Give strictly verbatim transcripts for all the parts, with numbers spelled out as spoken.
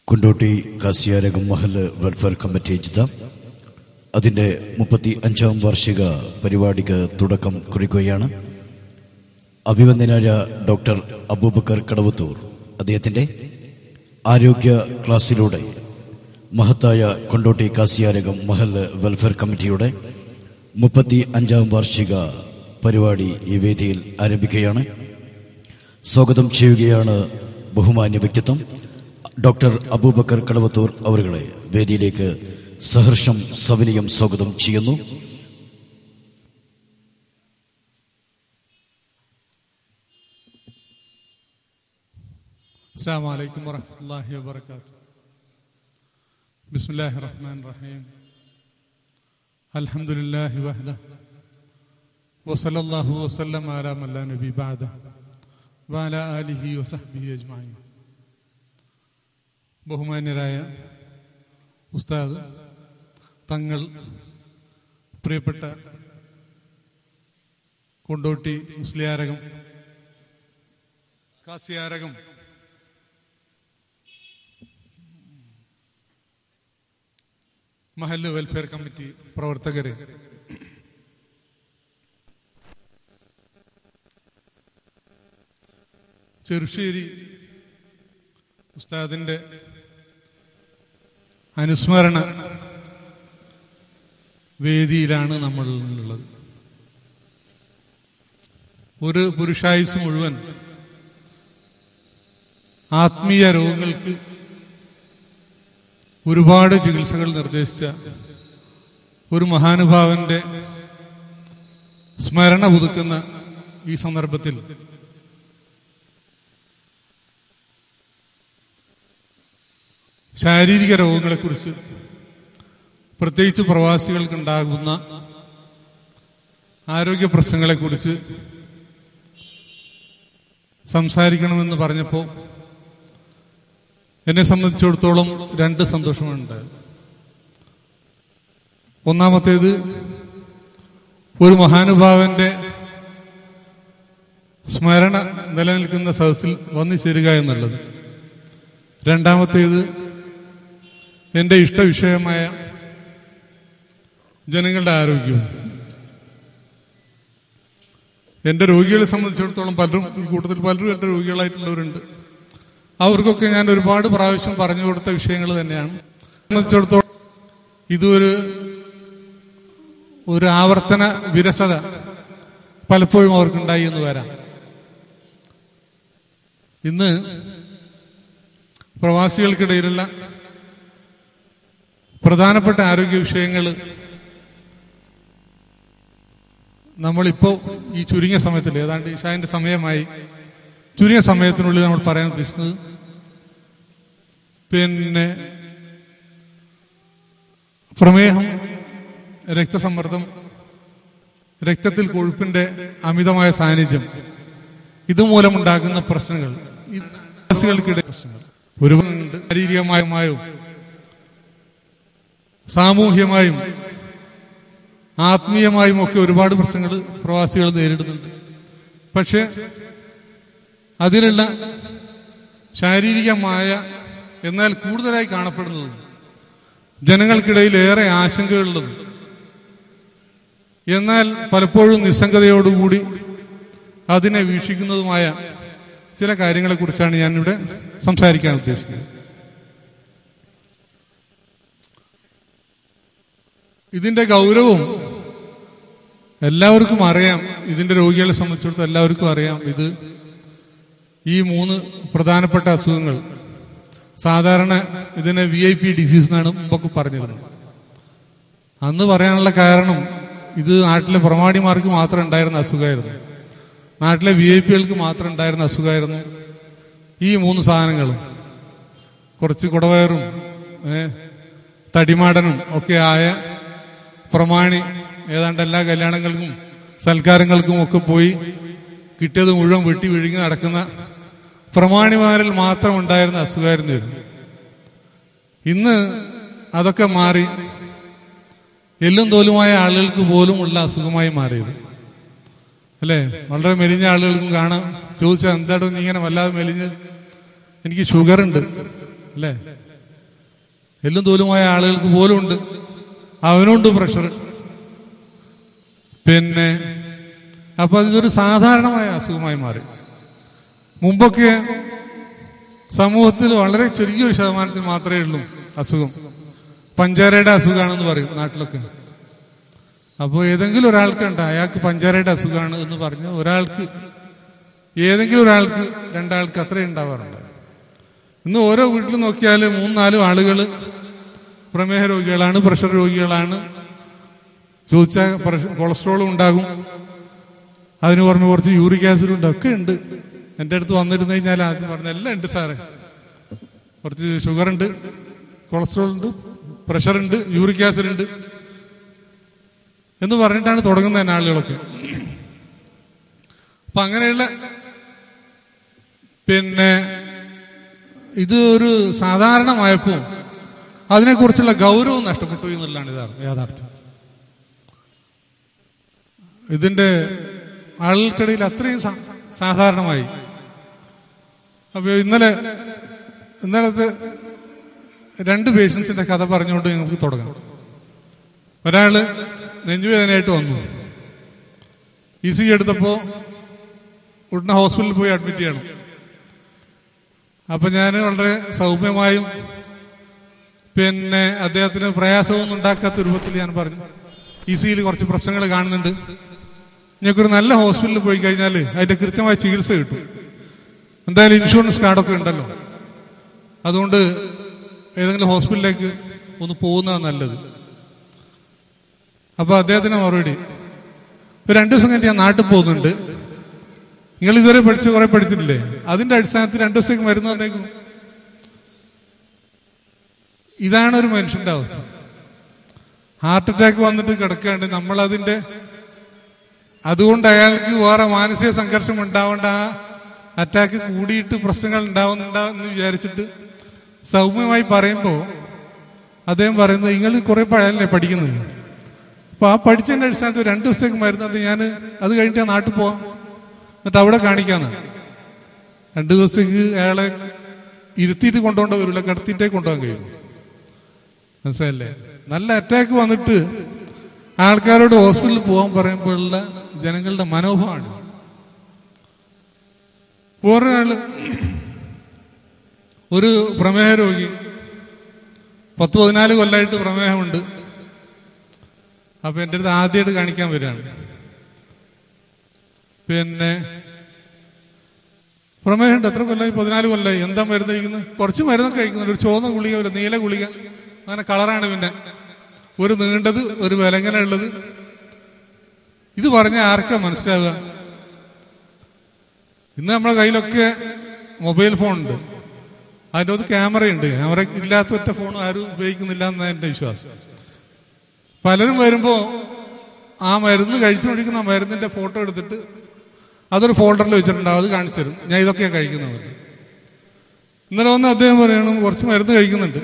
കുണ്ടോട്ടി കാസിയാരകം മഹല്ല് welfare committee Jeddah അതിന്റെ മുപ്പത്തി അഞ്ചാം വാർഷിക പരിപാടിക്ക് തുടക്കം കുറിക്കുകയാണ്. അഭിവന്ദനായ ഡോക്ടർ അബൂബക്കർ കടവത്തൂർ അദ്ദേഹത്തിന്റെ ആരോഗ്യ ക്ലാസ്സിലൂടെ മഹത്തായ കൊണ്ടോട്ടി കാസിയാരകം മഹല്ല് വെൽഫെയർ കമ്മിറ്റിയുടെ മുപ്പത്തി അഞ്ചാം വാർഷിക പരിപാടി ഈ വേദിയിൽ ആരംഭിക്കുകയാണ്. സ്വാഗതം ചെയ്യുകയാണ് ബഹുമാന്യ വ്യക്തിത്വം ഡോക്ടർ അബൂബക്കർ കടവത്തൂർ അവരുകളെ വേദിയിലേക്ക് സഹർഷം സവിനയം സ്വാഗതം ചെയ്യുന്നു. അസ്സലാമു അലൈക്കും വറഹ്മത്തുള്ളാഹി വബറകാതുഹു. ബിസ്മില്ലാഹിർ റഹ്മാനിർ റഹീം. അൽഹംദുലില്ലാഹി വഹ്ദഹു വസല്ലല്ലാഹു വസല്ലമ അലാ മൻ ലാ നബി ബഅദഹു വഅലാ ആലിഹി വസഹ്ബിഹി അജ്മഈൻ. ബഹുമാന്യരായ ഉസ്താദ്, തങ്ങൾ, പ്രിയപ്പെട്ട കൊണ്ടോട്ടി മുസ്ലിയാരകം കാസിയാരകം മഹല്ല് വെൽഫെയർ കമ്മിറ്റി പ്രവർത്തകരെ, ചെറുശ്ശേരി ഉസ്താദിന്റെ അനുസ്മരണ വേദിയിലാണ് നമ്മൾ ഉള്ളത്. ഒരു പുരുഷായുസ് മുഴുവൻ ആത്മീയ രോഗങ്ങൾക്ക് ഒരുപാട് ചികിത്സകൾ നിർദ്ദേശിച്ച ഒരു മഹാനുഭാവന്റെ സ്മരണ പുതുക്കുന്ന ഈ സന്ദർഭത്തിൽ ശാരീരിക രോഗങ്ങളെക്കുറിച്ച്, പ്രത്യേകിച്ച് പ്രവാസികൾക്കുണ്ടാകുന്ന ആരോഗ്യ പ്രശ്നങ്ങളെക്കുറിച്ച് സംസാരിക്കണമെന്ന് പറഞ്ഞപ്പോൾ എന്നെ സംബന്ധിച്ചിടത്തോളം രണ്ട് സന്തോഷമുണ്ട്. ഒന്നാമത്തേത്, ഒരു മഹാനുഭാവന്റെ സ്മരണ നിലനിൽക്കുന്ന സദസ്സിൽ വന്നു ചേരുക എന്നുള്ളത്. രണ്ടാമത്തേത്, എന്റെ ഇഷ്ടവിഷയമായ ജനങ്ങളുടെ ആരോഗ്യവും. എന്റെ രോഗികളെ സംബന്ധിച്ചിടത്തോളം പലരും, ഈ കൂട്ടത്തിൽ പലരും എന്റെ രോഗികളായിട്ടുള്ളവരുണ്ട്. അവർക്കൊക്കെ ഞാൻ ഒരുപാട് പ്രാവശ്യം പറഞ്ഞു കൊടുത്ത വിഷയങ്ങൾ തന്നെയാണ്. സംബന്ധിച്ചിടത്തോളം ഇതൊരു ഒരു ആവർത്തന വിരസത പലപ്പോഴും അവർക്കുണ്ടായി എന്ന് വരാം. ഇന്ന് പ്രവാസികൾക്കിടയിലുള്ള പ്രധാനപ്പെട്ട ആരോഗ്യ വിഷയങ്ങൾ നമ്മളിപ്പോ ഈ ചുരുങ്ങിയ സമയത്തിൽ, ഏതാണ്ട് ഇശാന്റെ സമയമായി, ചുരുങ്ങിയ സമയത്തിനുള്ളിൽ നമ്മൾ പറയാൻ ഉദ്ദേശിക്കുന്നത് പിന്നെ പ്രമേഹം, രക്തസമ്മർദ്ദം, രക്തത്തിൽ കൊഴുപ്പിന്റെ അമിതമായ സാന്നിധ്യം, ഇതുമൂലമുണ്ടാകുന്ന പ്രശ്നങ്ങൾ, ഈ പ്രവാസികൾക്കിടയിൽ പ്രശ്നങ്ങൾ ഒരുപാടുണ്ട്. ശാരീരികമായും സാമൂഹ്യമായും ആത്മീയമായും ഒക്കെ ഒരുപാട് പ്രശ്നങ്ങൾ പ്രവാസികൾ നേരിടുന്നുണ്ട്. പക്ഷെ അതിലുള്ള ശാരീരികമായ എന്നാൽ കൂടുതലായി കാണപ്പെടുന്നതും ജനങ്ങൾക്കിടയിൽ ഏറെ ആശങ്കയുള്ളതും എന്നാൽ പലപ്പോഴും നിസ്സംഗതയോടുകൂടി അതിനെ വീക്ഷിക്കുന്നതുമായ ചില കാര്യങ്ങളെക്കുറിച്ചാണ് ഞാനിവിടെ സംസാരിക്കാൻ ഉദ്ദേശിക്കുന്നത്. ഇതിന്റെ ഗൗരവം എല്ലാവർക്കും അറിയാം. ഇതിന്റെ രോഗികളെ സംബന്ധിച്ചിടത്തോളം എല്ലാവർക്കും അറിയാം. ഇത് ഈ മൂന്ന് പ്രധാനപ്പെട്ട അസുഖങ്ങൾ, സാധാരണ ഇതിനെ വി ഐ പി ഡിസീസ് എന്നാണ് മുമ്പൊക്കെ പറഞ്ഞിരുന്നത്. അന്ന് പറയാനുള്ള കാരണം, ഇത് നാട്ടിലെ പ്രമാണിമാർക്ക് മാത്രം ഉണ്ടായിരുന്ന അസുഖമായിരുന്നു, നാട്ടിലെ വി ഐ പികൾക്ക് മാത്രം ഉണ്ടായിരുന്ന അസുഖമായിരുന്നു ഈ മൂന്ന് സാധനങ്ങളും. കുറച്ച് കുടവയറും തടിമാടനും ഒക്കെ ആയ പ്രമാണി ഏതാണ്ട് എല്ലാ കല്യാണങ്ങൾക്കും സൽക്കാരങ്ങൾക്കും ഒക്കെ പോയി കിട്ടിയത് മുഴുവൻ വെട്ടി വിഴുങ്ങി നടക്കുന്ന പ്രമാണിമാരിൽ മാത്രം ഉണ്ടായിരുന്ന അസുഖമായിരുന്നു. ഇന്ന് അതൊക്കെ മാറി എല്ലും തോലുമായ ആളുകൾക്ക് പോലും ഉള്ള അസുഖമായി മാറിയത് അല്ലേ? വളരെ മെലിഞ്ഞ ആളുകൾക്കും കാണാം. ചോദിച്ചാൽ എന്താടോ നീ ഇങ്ങനെ വല്ലാതെ മെലിഞ്ഞ്? എനിക്ക് ഷുഗർ ഉണ്ട് അല്ലേ? എല്ലും തോലുമായ ആളുകൾക്ക് പോലും ഉണ്ട്, അവനുണ്ട് പ്രഷർ. പിന്നെ അപ്പൊ ഇതൊരു സാധാരണമായ അസുഖമായി മാറി. മുമ്പൊക്കെ സമൂഹത്തിൽ വളരെ ചെറിയൊരു ശതമാനത്തിൽ മാത്രമേ ഉള്ളൂ അസുഖം. പഞ്ചാരയുടെ അസുഖമാണെന്ന് പറയും നാട്ടിലൊക്കെ. അപ്പോൾ ഏതെങ്കിലും ഒരാൾക്കുണ്ട് അയാൾക്ക് പഞ്ചാരയുടെ അസുഖമാണ് എന്ന് പറഞ്ഞ് ഒരാൾക്ക്, ഏതെങ്കിലും ഒരാൾക്ക് രണ്ടാൾക്ക് അത്രയും ഉണ്ടാവാറുണ്ട്. ഇന്ന് ഓരോ വീട്ടിൽ നോക്കിയാൽ മൂന്നാലും ആളുകൾ പ്രമേഹ രോഗികളാണ്, പ്രഷർ രോഗികളാണ്. ചോദിച്ചാൽ കൊളസ്ട്രോളും ഉണ്ടാകും, അതിന് പുറമെ കുറച്ച് യൂറിക് ആസിഡ് ഉണ്ട്, ഒക്കെ ഉണ്ട്. എൻ്റെ അടുത്ത് വന്നിരുന്നു കഴിഞ്ഞാൽ ആദ്യം പറഞ്ഞ എല്ലാം ഉണ്ട് സാറേ, കുറച്ച് ഷുഗർ ഉണ്ട്, കൊളസ്ട്രോൾ ഉണ്ട്, പ്രഷർ ഉണ്ട്, യൂറിക് ആസിഡ് ഉണ്ട് എന്ന് പറഞ്ഞിട്ടാണ് തുടങ്ങുന്നത് തന്നെ ആളുകളൊക്കെ. അപ്പൊ അങ്ങനെയുള്ള പിന്നെ ഇത് ഒരു സാധാരണമായപ്പോൾ അതിനെക്കുറിച്ചുള്ള ഗൗരവം നഷ്ടപ്പെട്ടു എന്നുള്ളതാണ് ഇതാണ് യാഥാർത്ഥ്യം. ഇതിന്റെ ആളുകൾക്കിടയിൽ അത്രയും സാധാരണമായി. അപ്പൊ ഇന്നലെ ഇന്നലത്തെ രണ്ട് പേഷ്യൻസിന്റെ കഥ പറഞ്ഞുകൊണ്ട് നിങ്ങൾക്ക് തുടങ്ങാം. ഒരാള് നെഞ്ചുവേദനയായിട്ട് വന്നു, ഇ സി ജി എടുത്തപ്പോ ഉടനെ ഹോസ്പിറ്റലിൽ പോയി അഡ്മിറ്റ് ചെയ്യണം. അപ്പൊ ഞാൻ വളരെ സൗമ്യമായും പിന്നെ അദ്ദേഹത്തിന് പ്രയാസമൊന്നും ഉണ്ടാക്കാത്ത രൂപത്തിൽ ഞാൻ പറഞ്ഞു, ഇ സിയിൽ കുറച്ച് പ്രശ്നങ്ങൾ കാണുന്നുണ്ട്, ഞങ്ങൾക്കൊരു നല്ല ഹോസ്പിറ്റലിൽ പോയി കഴിഞ്ഞാൽ അതിന്റെ കൃത്യമായ ചികിത്സ കിട്ടും, എന്തായാലും ഇൻഷുറൻസ് കാർഡൊക്കെ ഉണ്ടല്ലോ, അതുകൊണ്ട് ഏതെങ്കിലും ഹോസ്പിറ്റലിലേക്ക് ഒന്ന് പോകുന്നതാണ് നല്ലത്. അപ്പൊ അദ്ദേഹത്തിന് മറുപടി, ഒരു രണ്ടു ദിവസം കഴിഞ്ഞ് ഞാൻ നാട്ടിൽ പോകുന്നുണ്ട്, നിങ്ങൾ ഇതുവരെ പഠിച്ച് കുറെ പഠിച്ചിട്ടില്ലേ, അതിന്റെ അടിസ്ഥാനത്തിൽ രണ്ടു ദിവസത്തേക്ക് മരുന്ന് തന്നേക്കും. ഇതാണ് ഒരു മനുഷ്യന്റെ അവസ്ഥ. ഹാർട്ട് അറ്റാക്ക് വന്നിട്ട് കിടക്കാണ്ട് നമ്മൾ അതിന്റെ അതുകൊണ്ട് അയാൾക്ക് വേറെ മാനസിക സംഘർഷം ഉണ്ടാവേണ്ട, ആ അറ്റാക്ക് കൂടിയിട്ട് പ്രശ്നങ്ങൾ ഉണ്ടാവുന്നുണ്ടാവെന്ന് വിചാരിച്ചിട്ട് സൗമ്യമായി പറയുമ്പോൾ അദ്ദേഹം പറയുന്നത്, നിങ്ങൾ കുറെ പഴയല്ലേ പഠിക്കുന്നത്, അപ്പൊ ആ പഠിച്ചതിന്റെ അടിസ്ഥാനത്തിൽ രണ്ടു ദിവസത്തേക്ക് മരുന്നത് ഞാൻ അത് കഴിഞ്ഞിട്ട് ഞാൻ നാട്ടിൽ പോവാം, എന്നിട്ട് അവിടെ കാണിക്കാന്ന്. രണ്ടു ദിവസത്തേക്ക് അയാളെ ഇരുത്തിയിട്ട് കൊണ്ടുപോകേണ്ട വരില്ല, കിടത്തിയിട്ടേ കൊണ്ടുപോകാൻ കഴിയും. മനസ്സിലല്ലേ? നല്ല അറ്റാക്ക് വന്നിട്ട് ആൾക്കാരോട് ഹോസ്പിറ്റലിൽ പോകാൻ പറയുമ്പോഴുള്ള ജനങ്ങളുടെ മനോഭാവമാണ്. വേറൊരാള്, ഒരു പ്രമേഹ രോഗി, പത്ത് പതിനാല് കൊല്ലമായിട്ട് പ്രമേഹമുണ്ട്. അപ്പൊ എൻ്റെ അടുത്ത് ആദ്യമായിട്ട് കാണിക്കാൻ വരികയാണ്. പിന്നെ പ്രമേഹമുണ്ട്, എത്ര കൊല്ലമായി? പതിനാല് കൊല്ലമായി. എന്താ മരുന്ന് കഴിക്കുന്നത്? കുറച്ച് മരുന്നൊക്കെ കഴിക്കുന്നുണ്ട്, ഒരു ചുവന്ന ഗുളിക, ഒരു നീല ഗുളിക, അങ്ങനെ കളറാണ്, പിന്നെ ഒരു നീണ്ടത്, ഒരു വിലങ്ങനെ ഉള്ളത്. ഇത് പറഞ്ഞാൽ ആർക്കാ മനസ്സിലാവുക? ഇന്ന് നമ്മളെ കയ്യിലൊക്കെ മൊബൈൽ ഫോൺ ഉണ്ട്, അതിൻ്റെ അകത്ത് ക്യാമറയുണ്ട്. ക്യാമറ ഇല്ലാത്ത ഒറ്റ ഫോൺ ആരും ഉപയോഗിക്കുന്നില്ല എന്നാണ് എൻ്റെ വിശ്വാസം. പലരും വരുമ്പോ ആ മരുന്ന് കഴിച്ചുകൊണ്ടിരിക്കുന്ന ആ മരുന്നിന്റെ ഫോട്ടോ എടുത്തിട്ട് അതൊരു ഫോൾഡറിൽ വെച്ചിട്ടുണ്ടാവും, അത് കാണിച്ചു തരും, ഞാൻ ഇതൊക്കെയാണ് കഴിക്കുന്നത്. ഇന്നലെ വന്ന് അദ്ദേഹം പറയണം കുറച്ച് മരുന്ന് കഴിക്കുന്നുണ്ട്.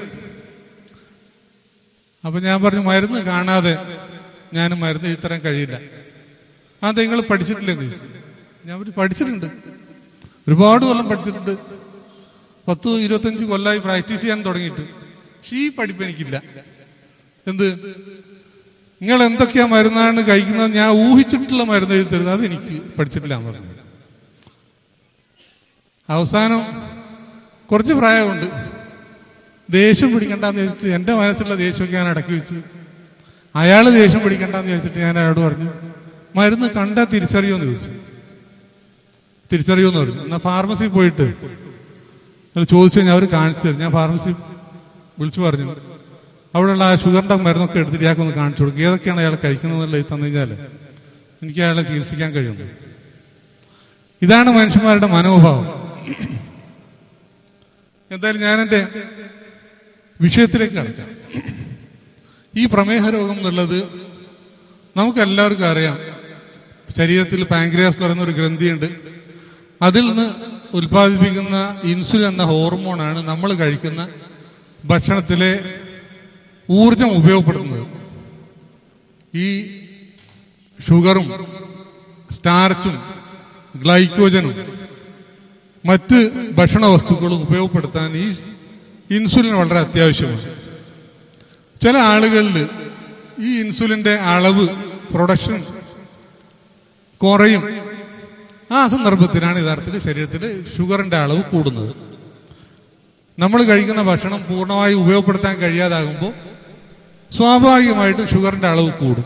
അപ്പൊ ഞാൻ പറഞ്ഞു, മരുന്ന് കാണാതെ ഞാൻ മരുന്ന് എഴുതരാൻ കഴിയില്ല. അത് നിങ്ങൾ പഠിച്ചിട്ടില്ലെന്ന് ചോദിച്ചു. ഞാൻ പഠിച്ചിട്ടുണ്ട്, ഒരുപാട് കൊല്ലം പഠിച്ചിട്ടുണ്ട്, പത്ത് ഇരുപത്തഞ്ച് കൊല്ലമായി പ്രാക്ടീസ് ചെയ്യാൻ തുടങ്ങിയിട്ട്. പക്ഷെ ഈ പഠിപ്പ് എനിക്കില്ല. എന്ത്, നിങ്ങൾ എന്തൊക്കെയാ മരുന്നാണ് കഴിക്കുന്നത്, ഞാൻ ഊഹിച്ചിട്ടുള്ള മരുന്ന് എഴുതരുത്, അത് എനിക്ക് പഠിച്ചിട്ടില്ല എന്ന് പറഞ്ഞു. അവസാനം കുറച്ച് പ്രായമുണ്ട്, ദേഷ്യം പിടിക്കണ്ടെന്ന് വെച്ചിട്ട് എന്റെ മനസ്സിലുള്ള ദേഷ്യമൊക്കെ ഞാൻ അടക്കി വെച്ച്, അയാള് ദേഷ്യം പിടിക്കണ്ടെന്ന് വെച്ചിട്ട് ഞാൻ അയാളോട് പറഞ്ഞു, മരുന്ന് കണ്ടാൽ തിരിച്ചറിയുമെന്ന് ചോദിച്ചു. തിരിച്ചറിയുമെന്ന് പറഞ്ഞു. എന്നാ ഫാർമസി പോയിട്ട് ചോദിച്ചു കഴിഞ്ഞാൽ അവർ കാണിച്ചു തരും. ഞാൻ ഫാർമസി വിളിച്ചു പറഞ്ഞു, അവിടെയുള്ള ആ ഷുഗറിന്റെ മരുന്നൊക്കെ എടുത്തിട്ട് ഇയാൾക്കൊന്ന് കാണിച്ചു കൊടുക്കും, ഏതൊക്കെയാണ് അയാൾ കഴിക്കുന്നത് തന്നു കഴിഞ്ഞാൽ എനിക്ക് അയാളെ ചികിത്സിക്കാൻ കഴിയുന്നു. ഇതാണ് മനുഷ്യന്മാരുടെ മനോഭാവം. എന്തായാലും ഞാൻ എൻ്റെ വിഷയത്തിലേക്ക് കടക്കാം. ഈ പ്രമേഹ രോഗം എന്നുള്ളത് നമുക്കെല്ലാവർക്കും അറിയാം. ശരീരത്തിൽ പാൻക്രിയാസ് എന്ന് പറയുന്ന ഒരു ഗ്രന്ഥിയുണ്ട്, അതിൽ നിന്ന് ഉൽപ്പാദിപ്പിക്കുന്ന ഇൻസുലിൻ എന്ന ഹോർമോണാണ് നമ്മൾ കഴിക്കുന്ന ഭക്ഷണത്തിലെ ഊർജം ഉപയോഗപ്പെടുത്തുന്നത്. ഈ ഷുഗറും സ്റ്റാർച്ചും ഗ്ലൈക്കോജനും മറ്റ് ഭക്ഷണ വസ്തുക്കളും ഉപയോഗപ്പെടുത്താൻ ഈ ഇൻസുലിൻ വളരെ അത്യാവശ്യമാണ്. ചില ആളുകളിൽ ഈ ഇൻസുലിന്റെ അളവ് പ്രൊഡക്ഷൻ കുറയും. ആ സന്ദർഭത്തിലാണ് യഥാർത്ഥത്തിൽ ശരീരത്തിൽ ഷുഗറിന്റെ അളവ് കൂടുന്നത്. നമ്മൾ കഴിക്കുന്ന ഭക്ഷണം പൂർണ്ണമായി ഉപയോഗപ്പെടുത്താൻ കഴിയാതാകുമ്പോൾ സ്വാഭാവികമായിട്ടും ഷുഗറിന്റെ അളവ് കൂടും.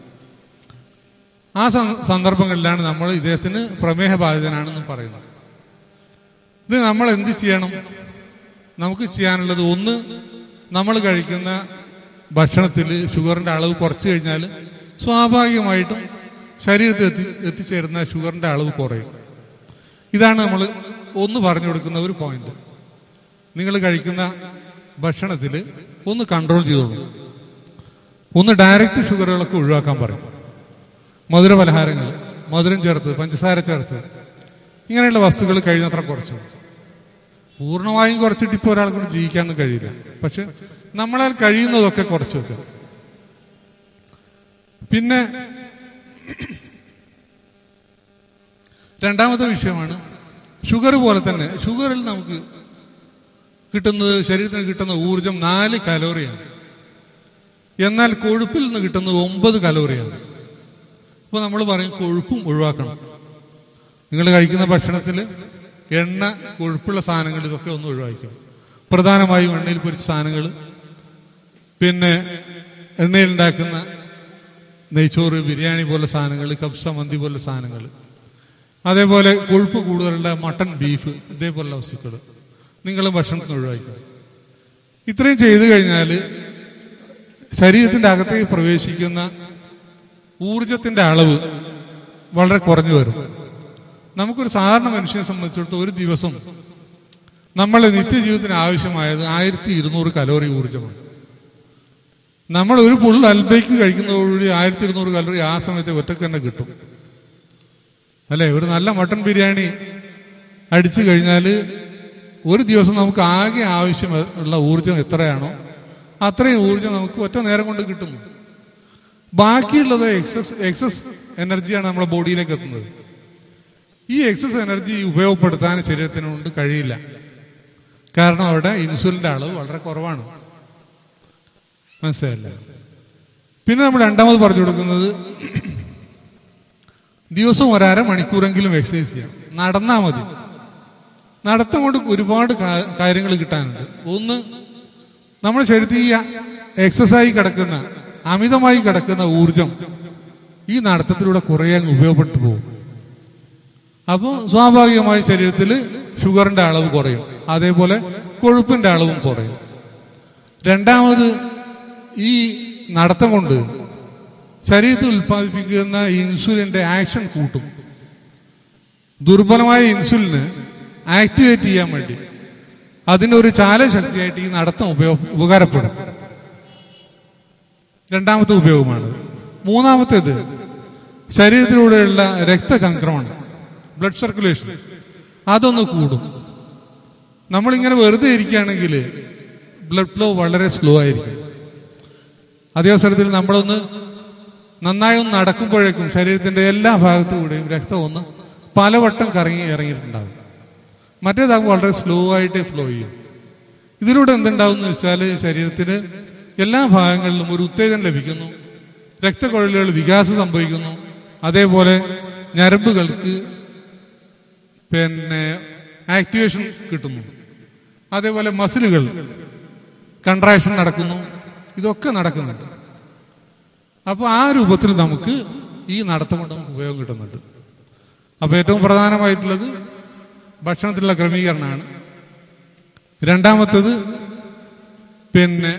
ആ സന്ദർഭങ്ങളിലാണ് നമ്മൾ ഇദ്ദേഹത്തിന് പ്രമേഹ ബാധിതനാണെന്ന് പറയുന്നത്. ഇത് നമ്മൾ എന്ത് ചെയ്യണം? നമുക്ക് ചെയ്യാനുള്ളത്, ഒന്ന്, നമ്മൾ കഴിക്കുന്ന ഭക്ഷണത്തിൽ ഷുഗറിന്റെ അളവ് കുറച്ച് കഴിഞ്ഞാൽ സ്വാഭാവികമായിട്ടും ശരീരത്തിൽ എത്തി എത്തിച്ചേരുന്ന ഷുഗറിന്റെ അളവ് കുറയും. ഇതാണ് നമ്മൾ ഒന്ന് പറഞ്ഞു കൊടുക്കുന്ന ഒരു പോയിന്റ്. നിങ്ങൾ കഴിക്കുന്ന ഭക്ഷണത്തിൽ ഒന്ന് കൺട്രോൾ ചെയ്തോളൂ. ഒന്ന് ഡയറക്റ്റ് ഷുഗറുകളൊക്കെ ഒഴിവാക്കാൻ പറയും. മധുര പലഹാരങ്ങൾ, മധുരം ചേർത്ത്, പഞ്ചസാര ചേർത്ത്, ഇങ്ങനെയുള്ള വസ്തുക്കൾ കഴിയുന്നത്ര കുറച്ചു. പൂർണ്ണമായും കുറച്ചിട്ട് ഇപ്പോൾ ഒരാൾക്കൊണ്ട് ജീവിക്കാനൊന്നും കഴിയില്ല. പക്ഷെ നമ്മളാൽ കഴിയുന്നതൊക്കെ കുറച്ച് വെക്കാം. പിന്നെ രണ്ടാമത്തെ വിഷയമാണ് ഷുഗർ പോലെ തന്നെ. ഷുഗറിൽ നമുക്ക് കിട്ടുന്നത്, ശരീരത്തിന് കിട്ടുന്ന ഊർജം നാല് കലോറിയാണ്. എന്നാൽ കൊഴുപ്പിൽ നിന്ന് കിട്ടുന്നത് ഒമ്പത് കലോറിയാണ്. അപ്പൊ നമ്മൾ പറയും കൊഴുപ്പും ഒഴിവാക്കണം. നിങ്ങൾ കഴിക്കുന്ന ഭക്ഷണത്തിൽ എണ്ണ, കൊഴുപ്പുള്ള സാധനങ്ങൾ, ഇതൊക്കെ ഒന്ന് ഒഴിവാക്കണം. പ്രധാനമായും എണ്ണയിൽ പൊരിച്ച സാധനങ്ങൾ, പിന്നെ എണ്ണയിൽ ഉണ്ടാക്കുന്ന നെയ്ച്ചോറ്, ബിരിയാണി പോലുള്ള സാധനങ്ങൾ, കബ്സ, മന്തി പോലുള്ള സാധനങ്ങൾ, അതേപോലെ കൊഴുപ്പ് കൂടുതലുള്ള മട്ടൺ, ബീഫ്, ഇതേപോലുള്ള വസ്തുക്കൾ നിങ്ങൾ ഭക്ഷണത്തിന് ഒഴിവാക്കുക. ഇത്രയും ചെയ്തു കഴിഞ്ഞാൽ ശരീരത്തിന്റെ അകത്തേക്ക് പ്രവേശിക്കുന്ന ഊർജത്തിന്റെ അളവ് വളരെ കുറഞ്ഞു വരും. നമുക്കൊരു സാധാരണ മനുഷ്യനെ സംബന്ധിച്ചിടത്തോളം ഒരു ദിവസം നമ്മളെ നിത്യജീവിതത്തിന് ആവശ്യമായത് ആയിരത്തി ഇരുന്നൂറ് കലോറി ഊർജമാണ്. നമ്മൾ ഒരു ഫുൾ അൽബൈക്ക് കഴിക്കുന്നതോടുകൂടി ആയിരത്തി ഇരുന്നൂറ് കലോറി ആ സമയത്ത് ഒറ്റക്ക് തന്നെ കിട്ടും, അല്ലെ? ഒരു നല്ല മട്ടൺ ബിരിയാണി അടിച്ചു കഴിഞ്ഞാൽ ഒരു ദിവസം നമുക്ക് ആകെ ആവശ്യമുള്ള ഊർജം എത്രയാണോ അത്രയും ഊർജം നമുക്ക് ഒറ്റ നേരം കൊണ്ട് കിട്ടുന്നു. ബാക്കിയുള്ളത് എക്സസ് എക്സസ് എനർജിയാണ് നമ്മുടെ ബോഡിയിലേക്ക് എത്തുന്നത്. ഈ എക്സസ് എനർജി ഉപയോഗപ്പെടുത്താൻ ശരീരത്തിന് കൊണ്ട് കഴിയില്ല. കാരണം അവിടെ ഇൻസുലിന്റെ അളവ് വളരെ കുറവാണ്. മനസ്സിലായില്ല? പിന്നെ നമ്മൾ രണ്ടാമത് പറഞ്ഞു കൊടുക്കുന്നത്, ദിവസം ഒരര മണിക്കൂറെങ്കിലും എക്സസൈസ് ചെയ്യാം. നടന്നാൽ മതി. നടത്തം കൊണ്ട് ഒരുപാട് കാര്യങ്ങൾ കിട്ടാനുണ്ട്. ഒന്ന്, നമ്മുടെ ശരീരത്തിൽ ഈ എക്സസൈസ് കിടക്കുന്ന, അമിതമായി കിടക്കുന്ന ഊർജം ഈ നടത്തത്തിലൂടെ കുറേ അങ്ങ് ഉപയോഗപ്പെട്ടു പോകും. അപ്പോൾ സ്വാഭാവികമായി ശരീരത്തിൽ ഷുഗറിന്റെ അളവ് കുറയും, അതേപോലെ കൊഴുപ്പിന്റെ അളവും കുറയും. രണ്ടാമത്, ഈ നടത്തം കൊണ്ട് ശരീരത്തിൽ ഉൽപ്പാദിപ്പിക്കുന്ന ഇൻസുലിന്റെ ആക്ഷൻ കൂട്ടും. ദുർബലമായ ഇൻസുലിന് ആക്ടിവേറ്റ് ചെയ്യാൻ വേണ്ടി അതിനൊരു ചാലശക്തിയായിട്ട് ഈ നടത്തം ഉപയോഗ ഉപകാരപ്പെടും. രണ്ടാമത്തെ ഉപയോഗമാണ്. മൂന്നാമത്തേത്, ശരീരത്തിലൂടെയുള്ള രക്തചംക്രമണം, ബ്ലഡ് സർക്കുലേഷൻ, അതൊന്ന് കൂടും. നമ്മളിങ്ങനെ വെറുതെ ഇരിക്കുകയാണെങ്കിൽ ബ്ലഡ് ഫ്ലോ വളരെ സ്ലോ ആയിരിക്കും. അതേ അവസരത്തിൽ നമ്മളൊന്ന് നന്നായി ഒന്ന് നടക്കുമ്പോഴേക്കും ശരീരത്തിന്റെ എല്ലാ ഭാഗത്തുകൂടെയും രക്തം ഒന്ന് പലവട്ടം കറങ്ങി ഇറങ്ങിയിട്ടുണ്ടാകും. മറ്റേതാകുമ്പോൾ വളരെ സ്ലോ ആയിട്ട് ഫ്ലോ ചെയ്യും. ഇതിലൂടെ എന്തുണ്ടാവും എന്ന് വെച്ചാൽ ശരീരത്തിന് എല്ലാ ഭാഗങ്ങളിലും ഒരു ഉത്തേജനം ലഭിക്കുന്നു, രക്തക്കുഴലുകൾ വികാസം സംഭവിക്കുന്നു, അതേപോലെ ഞരമ്പുകൾക്ക് പിന്നെ ആക്ടിവേഷൻ കിട്ടുന്നു, അതേപോലെ മസിലുകൾ കൺട്രാക്ഷൻ നടക്കുന്നു. ഇതൊക്കെ നടക്കുന്നുണ്ട്. അപ്പൊ ആ രൂപത്തിൽ നമുക്ക് ഈ നടത്തം കൊണ്ട് നമുക്ക് ഉപയോഗം കിട്ടുന്നുണ്ട്. അപ്പൊ ഏറ്റവും പ്രധാനമായിട്ടുള്ളത് ഭക്ഷണത്തിലുള്ള ക്രമീകരണമാണ്. രണ്ടാമത്തേത് പിന്നെ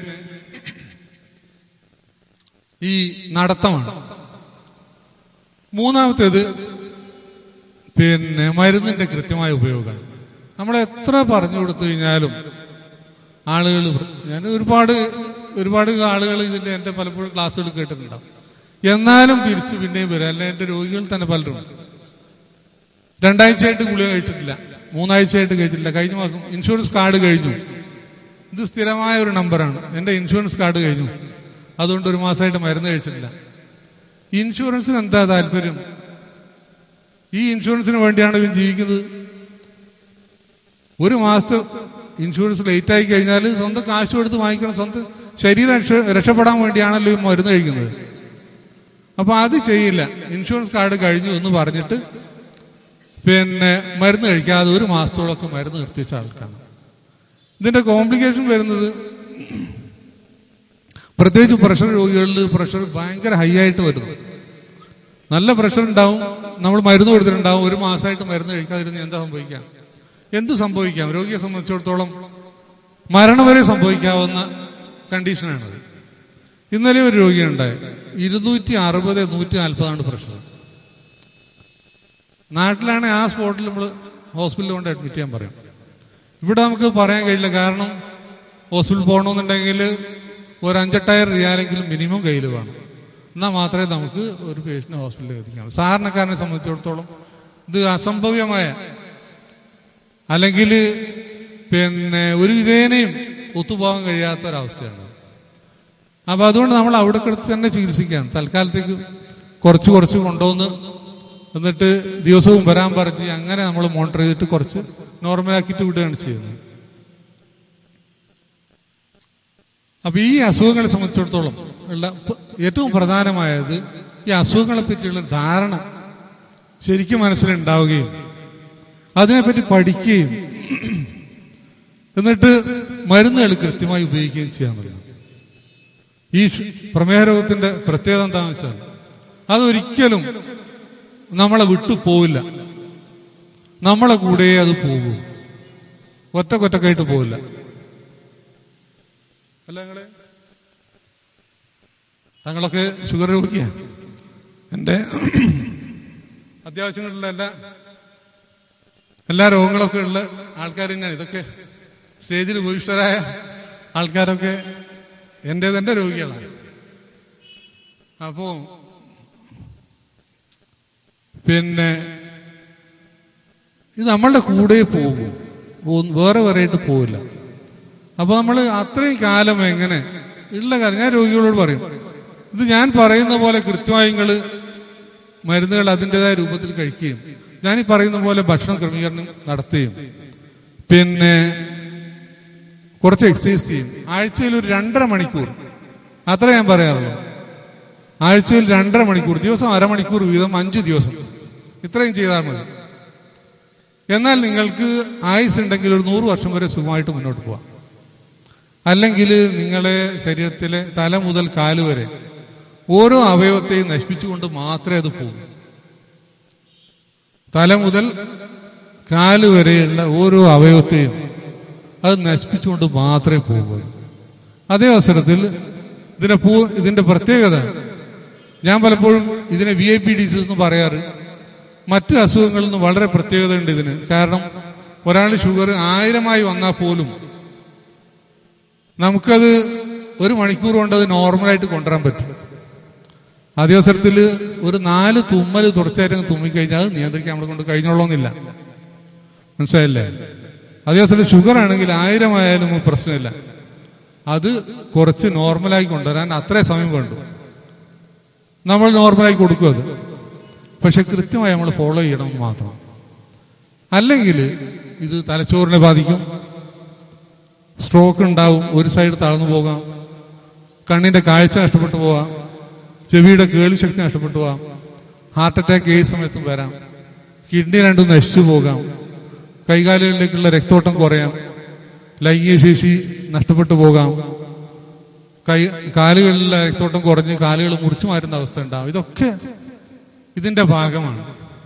ഈ നടത്തമാണ്. മൂന്നാമത്തേത് പിന്നെ മരുന്നിന്റെ കൃത്യമായ ഉപയോഗമാണ്. നമ്മൾ എത്ര പറഞ്ഞു കൊടുത്തു കഴിഞ്ഞാലും ആളുകൾ, ഞാൻ ഒരുപാട് ഒരുപാട് ആളുകൾ ഇതിന്റെ എന്റെ പലപ്പോഴും ക്ലാസ്സുകൾ കേട്ടിട്ടുണ്ടാവും. എന്നാലും തിരിച്ച് പിന്നെയും വരും. അല്ലെ എന്റെ രോഗികൾ തന്നെ പലരും രണ്ടാഴ്ചയായിട്ട് ഗുളിക കഴിച്ചിട്ടില്ല, മൂന്നാഴ്ചയായിട്ട് കഴിച്ചിട്ടില്ല. കഴിഞ്ഞ മാസം ഇൻഷുറൻസ് കാർഡ് കഴിഞ്ഞു. ഇത് സ്ഥിരമായ ഒരു നമ്പറാണ്. എന്റെ ഇൻഷുറൻസ് കാർഡ് കഴിഞ്ഞു, അതുകൊണ്ട് ഒരു മാസമായിട്ട് മരുന്ന് കഴിച്ചിട്ടില്ല. ഇൻഷുറൻസിന് എന്താ താല്പര്യം? ഈ ഇൻഷുറൻസിന് വേണ്ടിയാണ് ഇവൻ ജീവിക്കുന്നത്. ഒരു മാസത്തെ ഇൻഷുറൻസ് ലേറ്റ് ആയി കഴിഞ്ഞാൽ സ്വന്തം കാശ് കൊടുത്ത് വാങ്ങിക്കണം, സ്വന്തം ശരീരം രക്ഷ രക്ഷപ്പെടാൻ വേണ്ടിയാണല്ലോ ഈ മരുന്ന് കഴിക്കുന്നത്. അപ്പൊ അത് ചെയ്യില്ല. ഇൻഷുറൻസ് കാർഡ് കഴിഞ്ഞു എന്ന് പറഞ്ഞിട്ട് പിന്നെ മരുന്ന് കഴിക്കാതെ ഒരു മാസത്തോളമൊക്കെ മരുന്ന് നിർത്തിവെച്ച ആൾക്കാണ്. ഇതിന്റെ കോംപ്ലിക്കേഷൻ വരുന്നത് പ്രത്യേകിച്ച് പ്രഷർ രോഗികളിൽ പ്രഷർ ഭയങ്കര ഹൈ ആയിട്ട് വരുന്നു. നല്ല പ്രഷർ ഉണ്ടാവും, നമ്മൾ മരുന്ന് കൊടുത്തിട്ടുണ്ടാവും, ഒരു മാസമായിട്ട് മരുന്ന് കഴിക്കാതിരുന്ന് എന്താ സംഭവിക്കാം? എന്തു സംഭവിക്കാം? രോഗിയെ സംബന്ധിച്ചിടത്തോളം മരണം വരെ സംഭവിക്കാവുന്ന കണ്ടീഷനാണത്. ഇന്നലെ ഒരു രോഗിയുണ്ടായി, ഇരുന്നൂറ്റി അറുപത് നൂറ്റി നാൽപ്പതാണ് പ്രഷർ. നാട്ടിലാണെങ്കിൽ ആ സ്പോട്ടിൽ നമ്മൾ ഹോസ്പിറ്റലിൽ കൊണ്ട് അഡ്മിറ്റ് ചെയ്യാൻ പറയും. ഇവിടെ നമുക്ക് പറയാൻ കഴിയില്ല. കാരണം ഹോസ്പിറ്റലിൽ പോകണമെന്നുണ്ടെങ്കിൽ ഒരു അഞ്ചെട്ടായിരം റിയാലെങ്കിലും മിനിമം കയ്യിൽ വേണം. എന്നാൽ മാത്രമേ നമുക്ക് ഒരു പേഷ്യന്റ് ഹോസ്പിറ്റലിൽ എത്തിക്കാൻ. സാധാരണക്കാരനെ സംബന്ധിച്ചിടത്തോളം ഇത് അസംഭവ്യമായ, അല്ലെങ്കിൽ പിന്നെ ഒരു വിധേനയും ഒത്തുപോകാൻ കഴിയാത്ത ഒരവസ്ഥയാണ്. അപ്പൊ അതുകൊണ്ട് നമ്മൾ അവിടെ കിടത്ത് തന്നെ ചികിത്സിക്കാം. തൽക്കാലത്തേക്ക് കുറച്ച് കുറച്ച് കൊണ്ടുവന്ന് എന്നിട്ട് ദിവസവും വരാൻ പറഞ്ഞ് അങ്ങനെ നമ്മൾ മോണിറ്റർ ചെയ്തിട്ട് കുറച്ച് നോർമലാക്കിയിട്ട് വിടുകയാണ് ചെയ്യുന്നത്. അപ്പൊ ഈ അസുഖങ്ങളെ സംബന്ധിച്ചിടത്തോളം ഉള്ള ഏറ്റവും പ്രധാനമായത് ഈ അസുഖങ്ങളെ പറ്റിയുള്ള ധാരണ ശരിക്കും മനസ്സിലുണ്ടാവുകയും അതിനെപ്പറ്റി പഠിക്കുകയും എന്നിട്ട് മരുന്നുകൾ കൃത്യമായി ഉപയോഗിക്കുകയും ചെയ്യാന്നുള്ളത്. ഈ പ്രമേഹ രോഗത്തിന്റെ പ്രത്യേകത എന്താണെന്ന് വെച്ചാൽ അതൊരിക്കലും നമ്മളെ വിട്ടു പോവില്ല. നമ്മളെ കൂടെ അത് പോകും, ഒറ്റക്കൊറ്റക്കായിട്ട് പോവില്ല. അല്ല നിങ്ങളെ തങ്ങളൊക്കെ ഷുഗർ രോഗിയാണ്. എൻ്റെ അത്യാവശ്യങ്ങളുള്ള എല്ലാ എല്ലാ രോഗങ്ങളൊക്കെ ഉള്ള ആൾക്കാർ തന്നെയാണ്. ഇതൊക്കെ സ്റ്റേജിൽ ഭൂയിഷ്ഠരായ ആൾക്കാരൊക്കെ എൻ്റേത് എൻ്റെ രോഗികളാണ്. അപ്പോ പിന്നെ ഇത് നമ്മളുടെ കൂടെ പോകും, വേറെ വേറെ ആയിട്ട് പോവില്ല. അപ്പൊ നമ്മൾ അത്രയും കാലം എങ്ങനെ ഉള്ള കാര്യം ഞാൻ രോഗികളോട് പറയും, ഇത് ഞാൻ പറയുന്ന പോലെ കൃത്യമായി നിങ്ങൾ മരുന്നുകൾ അതിൻ്റെതായ രൂപത്തിൽ കഴിക്കുകയും ഞാൻ ഈ പറയുന്ന പോലെ ഭക്ഷണ ക്രമീകരണം നടത്തുകയും പിന്നെ കുറച്ച് എക്സസൈസ് ചെയ്യും. ആഴ്ചയിൽ ഒരു രണ്ടര മണിക്കൂർ, അത്ര ഞാൻ പറയാറുള്ളൂ. ആഴ്ചയിൽ രണ്ടര മണിക്കൂർ, ദിവസം അരമണിക്കൂർ വീതം അഞ്ച് ദിവസം, ഇത്രയും ചെയ്താൽ മതി. എന്നാൽ നിങ്ങൾക്ക് ആയുസ് ഉണ്ടെങ്കിൽ ഒരു നൂറ് വർഷം വരെ സുഖമായിട്ട് മുന്നോട്ട് പോവാം. അല്ലെങ്കിൽ നിങ്ങളെ ശരീരത്തിലെ തല മുതൽ കാല് വരെ ഓരോ അവയവത്തെയും നശിപ്പിച്ചുകൊണ്ട് മാത്രമേ അത് പോകും. തല മുതൽ കാല് വരെയുള്ള ഓരോ അവയവത്തെയും അത് നശിപ്പിച്ചുകൊണ്ട് മാത്രമേ പോകൂ. അതേ അവസരത്തിൽ ഇതിനെ പോ ഇതിന്റെ പ്രത്യേകത ഞാൻ പലപ്പോഴും ഇതിനെ വി ഐ പി ഡിസീസ് എന്ന് പറയാറ്. മറ്റ് അസുഖങ്ങളിൽ നിന്ന് വളരെ പ്രത്യേകത ഉണ്ട് ഇതിന്. കാരണം ഒരാൾ ഷുഗർ ആയിരമായി വന്നാൽ പോലും നമുക്കത് ഒരു മണിക്കൂർ കൊണ്ട് അത് നോർമലായിട്ട് കൊണ്ടുവരാൻ പറ്റും. അതേ അവസരത്തിൽ ഒരു നാല് തുമ്മൽ തുടർച്ചയായിട്ട് തുമ്മിക്കഴിഞ്ഞാൽ അത് നിയന്ത്രിക്കാൻ നമ്മളെ കൊണ്ട് കഴിഞ്ഞോളന്നില്ല. മനസ്സിലായില്ലേ? അതേ അവസരത്തിൽ ഷുഗർ ആണെങ്കിൽ ആയിരം ആയാലും പ്രശ്നമില്ല, അത് കുറച്ച് നോർമലായി കൊണ്ടുവരാൻ അത്രേ സമയം വേണ്ടു. നമ്മൾ നോർമലായി കൊടുക്കും അത്. പക്ഷെ കൃത്യമായി നമ്മൾ ഫോളോ ചെയ്യണം മാത്രം. അല്ലെങ്കിൽ ഇത് തലച്ചോറിനെ ബാധിക്കും, സ്ട്രോക്ക് ഉണ്ടാവും, ഒരു സൈഡ് തളർന്നു പോകാം, കണ്ണിന്റെ കാഴ്ച നഷ്ടപ്പെട്ടു പോവാം, ചെവിയുടെ കേൾവിശക്തി നഷ്ടപ്പെട്ടു പോവാം, ഹാർട്ട് അറ്റാക്ക് ഏത് സമയത്തും വരാം, കിഡ്നി രണ്ടും നശിച്ചു പോകാം, കൈകാലുകളിലേക്കുള്ള രക്തോട്ടം കുറയാം, ലൈംഗിക ശേഷി നഷ്ടപ്പെട്ടു പോകാം, കൈ കാലുകളിലുള്ള രക്തോട്ടം കുറഞ്ഞ് കാലുകൾ മുറിച്ചു മാറ്റുന്ന അവസ്ഥ ഉണ്ടാവും. ഇതൊക്കെ ഇതിന്റെ ഭാഗമാണ്.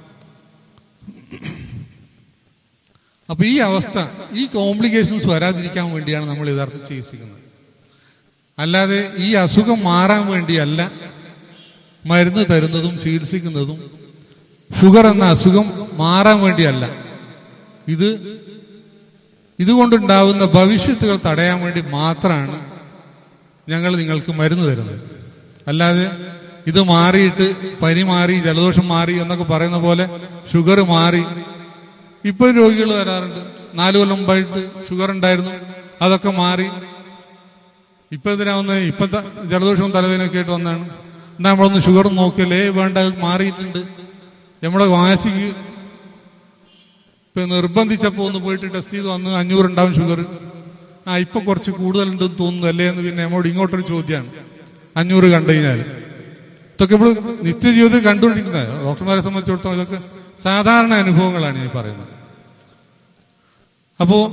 അപ്പൊ ഈ അവസ്ഥ, ഈ കോംപ്ലിക്കേഷൻസ് വരാതിരിക്കാൻ വേണ്ടിയാണ് നമ്മൾ യഥാർത്ഥം ചികിത്സിക്കുന്നത്. അല്ലാതെ ഈ അസുഖം മാറാൻ വേണ്ടിയല്ല മരുന്ന് തരുന്നതും ചികിത്സിക്കുന്നതും. ഷുഗർ എന്ന അസുഖം മാറാൻ വേണ്ടിയല്ല, ഇത് ഇതുകൊണ്ടുണ്ടാവുന്ന ഭവിഷ്യത്തുകൾ തടയാൻ വേണ്ടി മാത്രമാണ് ഞങ്ങൾ നിങ്ങൾക്ക് മരുന്ന് തരുന്നത്. അല്ലാതെ ഇത് മാറിയിട്ട് പനി മാറി ജലദോഷം മാറി എന്നൊക്കെ പറയുന്ന പോലെ ഷുഗർ മാറി. ഇപ്പൊ രോഗികൾ വരാറുണ്ട്, നാലു കൊല്ലം മുമ്പായിട്ട് ഷുഗർ ഉണ്ടായിരുന്നു, അതൊക്കെ മാറി, ഇപ്പൊ എന്തിനാ വന്ന് ഇപ്പത്തെ ജലദോഷവും തലവേദനയൊക്കെ ആയിട്ട് വന്നാണ്. എന്നാ നമ്മളൊന്ന് ഷുഗർ നോക്കിയല്ലേ, വേണ്ട മാറിയിട്ടുണ്ട്. നമ്മുടെ വാശിക്ക് ഇപ്പൊ നിർബന്ധിച്ചപ്പോ ഒന്ന് പോയിട്ട് ടെസ്റ്റ് ചെയ്ത് വന്ന് അഞ്ഞൂറ് ഉണ്ടാവും ഷുഗർ. ആ ഇപ്പൊ കുറച്ച് കൂടുതലുണ്ടെന്ന് തോന്നുന്നു അല്ലേ എന്ന് പിന്നെ നമ്മോട് ഇങ്ങോട്ടൊരു ചോദ്യമാണ്. അഞ്ഞൂറ് കണ്ടു കഴിഞ്ഞാൽ ഇതൊക്കെ ഇപ്പോൾ നിത്യജീവിതത്തിൽ കണ്ടുകൊണ്ടിരിക്കുന്നത്. ഡോക്ടർമാരെ സംബന്ധിച്ചിടത്തോളം ഇതൊക്കെ സാധാരണ അനുഭവങ്ങളാണ് ഞാൻ പറയുന്നത്. അപ്പോ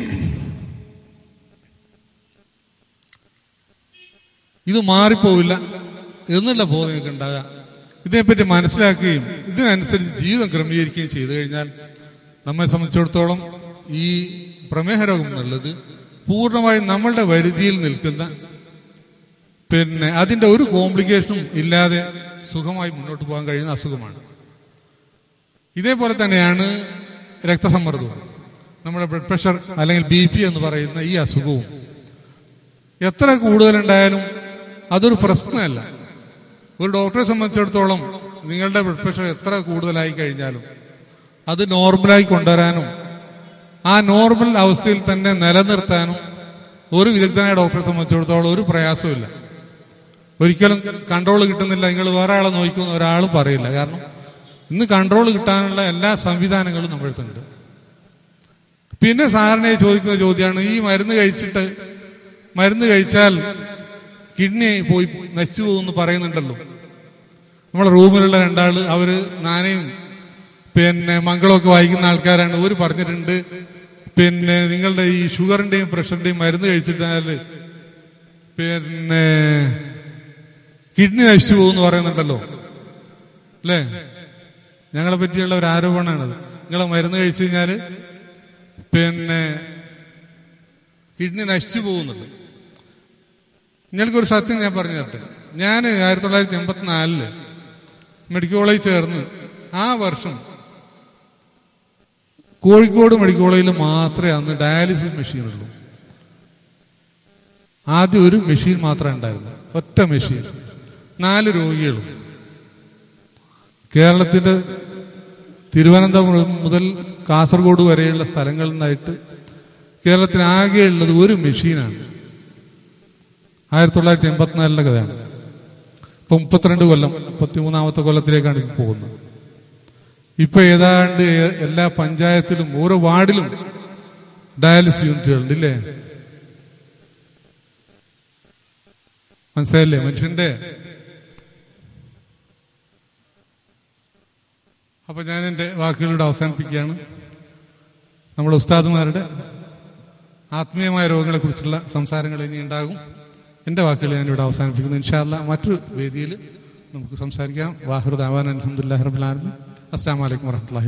ഇത് മാറിപ്പോവില്ല എന്നുള്ള ബോധം നിങ്ങൾക്ക് ഉണ്ടാകുക. ഇതിനെപ്പറ്റി മനസ്സിലാക്കുകയും ഇതിനനുസരിച്ച് ജീവിതം ക്രമീകരിക്കുകയും ചെയ്തു കഴിഞ്ഞാൽ നമ്മെ സംബന്ധിച്ചിടത്തോളം ഈ പ്രമേഹ രോഗം എന്നുള്ളത് പൂർണ്ണമായും നമ്മളുടെ പരിധിയിൽ നിൽക്കുന്ന, പിന്നെ അതിന്റെ ഒരു കോംപ്ലിക്കേഷനും ഇല്ലാതെ സുഖമായി മുന്നോട്ട് പോകാൻ കഴിയുന്ന അസുഖമാണ്. ഇതേപോലെ തന്നെയാണ് രക്തസമ്മർദ്ദവും, നമ്മുടെ ബ്ലഡ് പ്രഷർ അല്ലെങ്കിൽ ബി പി എന്ന് പറയുന്ന ഈ അസുഖവും. എത്ര കൂടുതലുണ്ടായാലും അതൊരു പ്രശ്നമല്ല. ഒരു ഡോക്ടറെ സംബന്ധിച്ചിടത്തോളം നിങ്ങളുടെ ബ്ലഡ് പ്രഷർ എത്ര കൂടുതലായി കഴിഞ്ഞാലും അത് നോർമലായി കൊണ്ടുവരാനും ആ നോർമൽ അവസ്ഥയിൽ തന്നെ നിലനിർത്താനും ഒരു വിദഗ്ധനായ ഡോക്ടറെ സംബന്ധിച്ചിടത്തോളം ഒരു പ്രയാസമില്ല. ഒരിക്കലും കൺട്രോൾ കിട്ടുന്നില്ല, നിങ്ങൾ വേറെ ആളെ നോക്കിക്കുന്ന ഒരാളും പറയില്ല. കാരണം ഇന്ന് കൺട്രോൾ കിട്ടാനുള്ള എല്ലാ സംവിധാനങ്ങളും നമ്മുടെ അടുത്തുണ്ട്. പിന്നെ സാധാരണയായി ചോദിക്കുന്ന ചോദ്യമാണ്, ഈ മരുന്ന് കഴിച്ചിട്ട് മരുന്ന് കഴിച്ചാൽ കിഡ്നി പോയി നശിച്ചു പോകുമെന്ന് പറയുന്നുണ്ടല്ലോ. നമ്മളെ റൂമിലുള്ള രണ്ടാള് അവര് നാനയും പിന്നെ മംഗളമൊക്കെ വായിക്കുന്ന ആൾക്കാരാണ്. ഒരു പറഞ്ഞിട്ടുണ്ട്, പിന്നെ നിങ്ങളുടെ ഈ ഷുഗറിന്റെയും പ്രഷറിന്റെയും മരുന്ന് കഴിച്ചിട്ടാൽ പിന്നെ കിഡ്നി നശിച്ചു പോകുമെന്ന് പറയുന്നുണ്ടല്ലോ അല്ലേ. ഞങ്ങളെ പറ്റിയുള്ള ഒരു ആരോപണമാണത്. നിങ്ങളെ മരുന്ന് കഴിച്ചു കഴിഞ്ഞാല് പിന്നെ കിഡ്നി നശിച്ചു പോകുന്നുണ്ട്. നിങ്ങൾക്കൊരു സത്യം ഞാൻ പറഞ്ഞു തരട്ടെ. ഞാൻ ആയിരത്തി തൊള്ളായിരത്തി എൺപത്തിനാലില് മെഡിക്കൽ കോളേജ് ചേർന്ന് ആ വർഷം കോഴിക്കോട് മെഡിക്കൽ കോളേജിൽ മാത്രമേ അന്ന് ഡയാലിസിസ് മെഷീൻ ഉള്ളൂ. ആദ്യം ഒരു മെഷീൻ മാത്രമേ ഉണ്ടായിരുന്നു, ഒറ്റ മെഷീൻ, നാല് രോഗികളും. കേരളത്തിന്റെ തിരുവനന്തപുരം മുതൽ കാസർഗോഡ് വരെയുള്ള സ്ഥലങ്ങളിൽ നിന്നായിട്ട് കേരളത്തിന് ആകെയുള്ളത് ഒരു മെഷീനാണ്. ആയിരത്തി തൊള്ളായിരത്തി എൺപത്തിനാലിലെ കഥയാണ്. ഇപ്പൊ മുപ്പത്തിരണ്ട് കൊല്ലം, മുപ്പത്തിമൂന്നാമത്തെ കൊല്ലത്തിലേക്കാണ് ഇപ്പൊ പോകുന്നത്. ഇപ്പൊ ഏതാണ്ട് എല്ലാ പഞ്ചായത്തിലും ഓരോ വാർഡിലും ഡയാലിസിസ് യൂണിറ്റുകളുണ്ട് ഇല്ലേ. മനസ്സിലായില്ലേ മനുഷ്യന്റെ. അപ്പൊ ഞാൻ എന്റെ വാക്കുകളിലൂടെ അവസാനിപ്പിക്കുകയാണ്. നമ്മുടെ ഉസ്താദുമാരുടെ ആത്മീയമായ രോഗങ്ങളെ കുറിച്ചുള്ള സംസാരങ്ങൾ ഇനി ഉണ്ടാകും. എന്റെ വാക്കുകൾ ഞാനിവിടെ അവസാനിപ്പിക്കുന്നു. ഇൻഷാ അല്ലാഹ് മറ്റൊരു വേദിയിൽ നമുക്ക് സംസാരിക്കാം. വാഹിറു ദഅവാന അൽഹംദുലില്ലാഹി റബ്ബിൽ ആലമീൻ. അസ്സലാമു അലൈക്കും വറഹ്മത്തുള്ളാഹി.